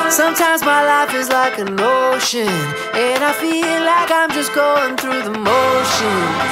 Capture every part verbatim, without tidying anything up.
Sometimes my life is like an ocean, and I feel like I'm just going through the motions.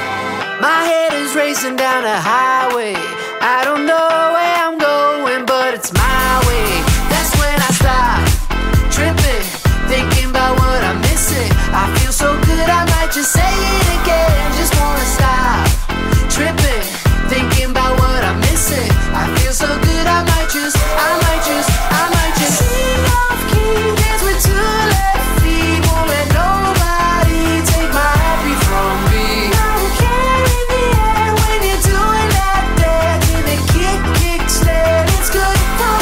My head is racing down a highway. I don't know where I'm going, but it's my way. That's when I stop tripping, thinking about what I'm missing. I feel so good, I might just say it again. Just wanna stop tripping, thinking about what I'm missing. I feel so good, I might just, I might just, I might just sing off key, dance with two left feet. Won't let nobody take my happy from me. I don't care in the air when you're doing that dance. In the kick, kick, sled, it's good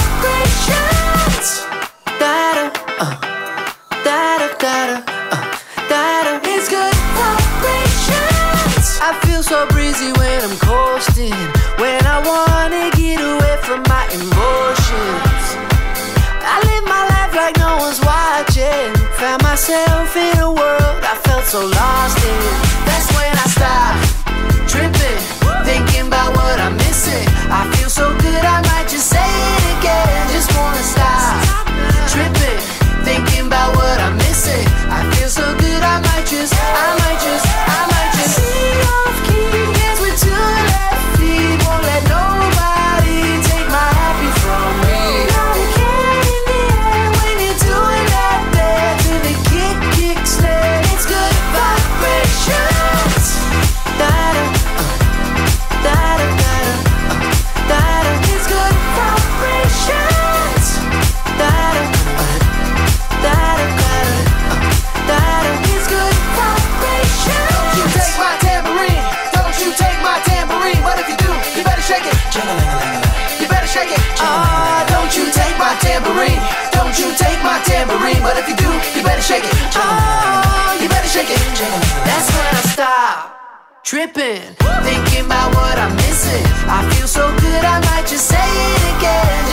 vibrations. Da-da, uh, da-da, da-da, uh, da-da, it's good vibrations. I feel so breezy when I'm coasting, when I wanna get away from my emotions. I live my life like no one's watching. Found myself in a world I felt so lost in. That's when I stop tripping, thinking about what I'm missing. I feel so good, I might just say it again. Just wanna stop tripping, thinking about what I'm missing. I feel so good, I might just, I might just, I might just sing off key, dance with two left feet. Won't let nobody take my happy from me. I don't care in the air when you're doing that dance. To the kick, kick, sled, it's good vibrations. Da-da, uh, da-da, da-da, uh, da-da, it's good vibrations. Da-da, uh, da-da, da-da, uh, da-da, it's good vibrations. Don't you take my tambourine, don't you take my tambourine. But if you do, you better shake it. You better shake it. Ah, don't you take my tambourine, don't you take my tambourine. But if you do, you better shake it. Oh, you better shake it. That's when I stop tripping, thinking about what I'm missing. I feel so good, I might just say it again.